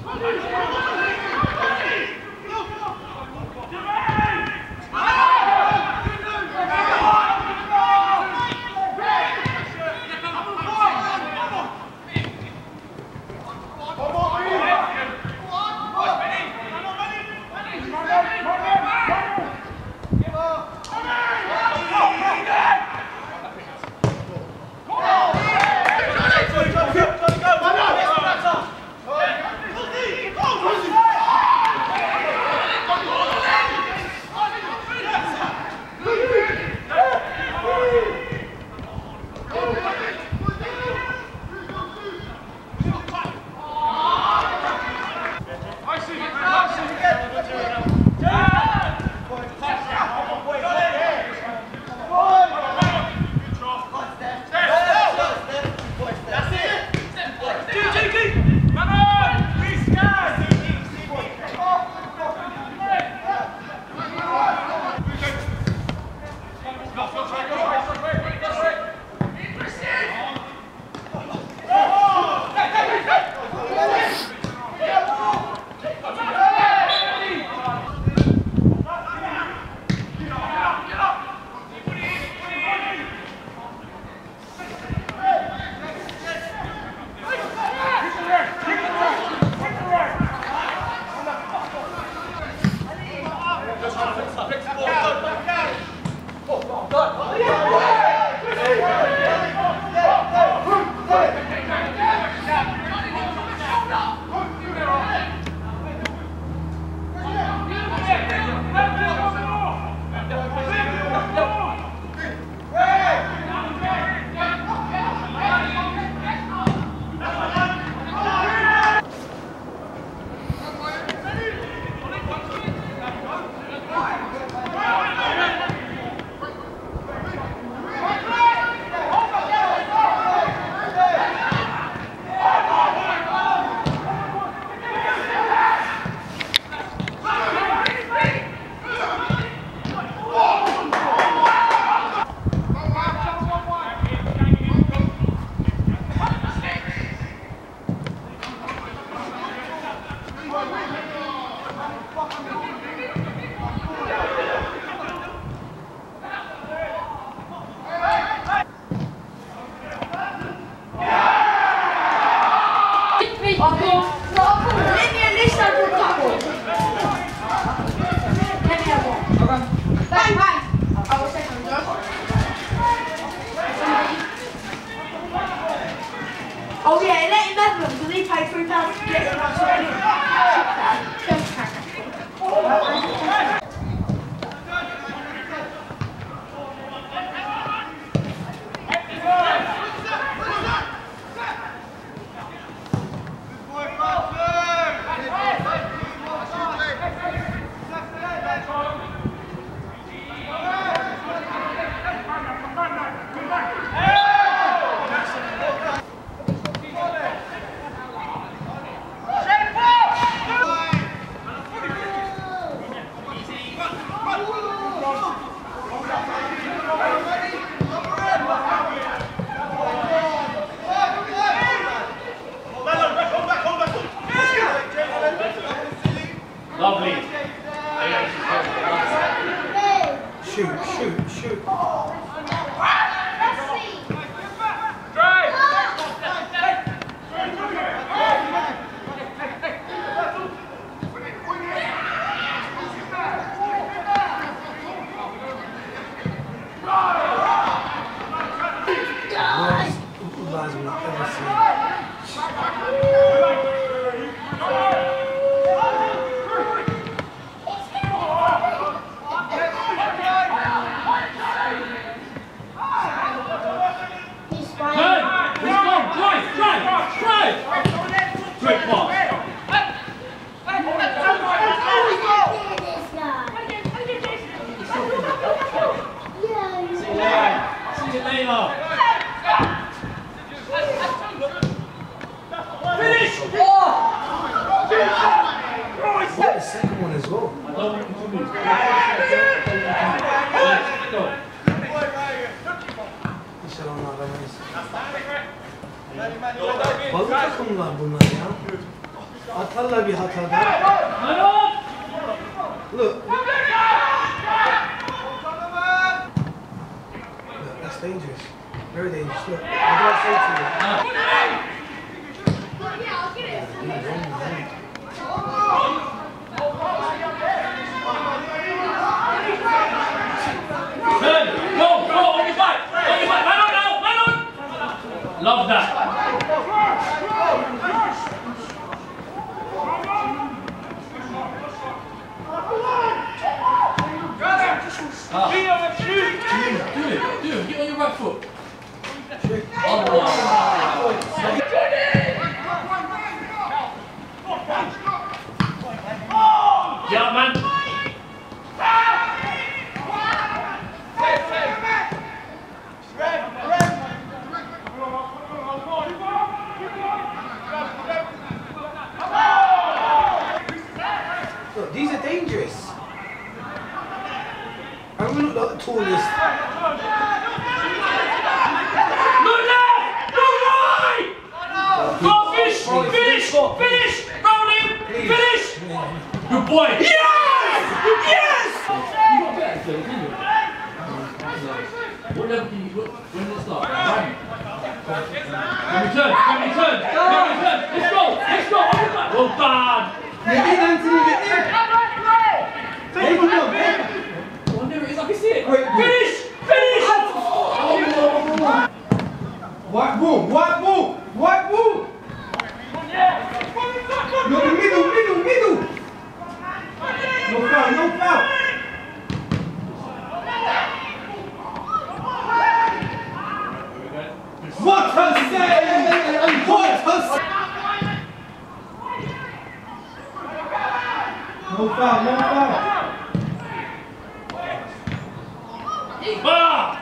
Oh yeah, let him have them because he paid £3 to get them. Lovely. Shoot. The second one as well. Balık takımlar bunlar ya. Atarlar bir hatadan. Look. Look, that's dangerous. Very dangerous. Look, what did I say to you? Turn! Go! Go! On your back! On your back! Man on now! Man on! Love that! Do it! Get on your right foot! Get up, man! Look, these are dangerous. I'm gonna look like the tallest. No left! No right! Go finish! Finish! Finish! Round him! Finish! Good boy! Yes! Yes! You got better, can you? What level can you, when does it start? Can we turn? Can we turn? Let's go! Let's go! Well done! Get in, Anthony, get in! Take him up, Oh, there it is, I can see it! Wait, Finish! Finish! White ball, white ball, white ball! No, the middle! No foul, no foul! What a save! What a save! No foul, no foul! Ah!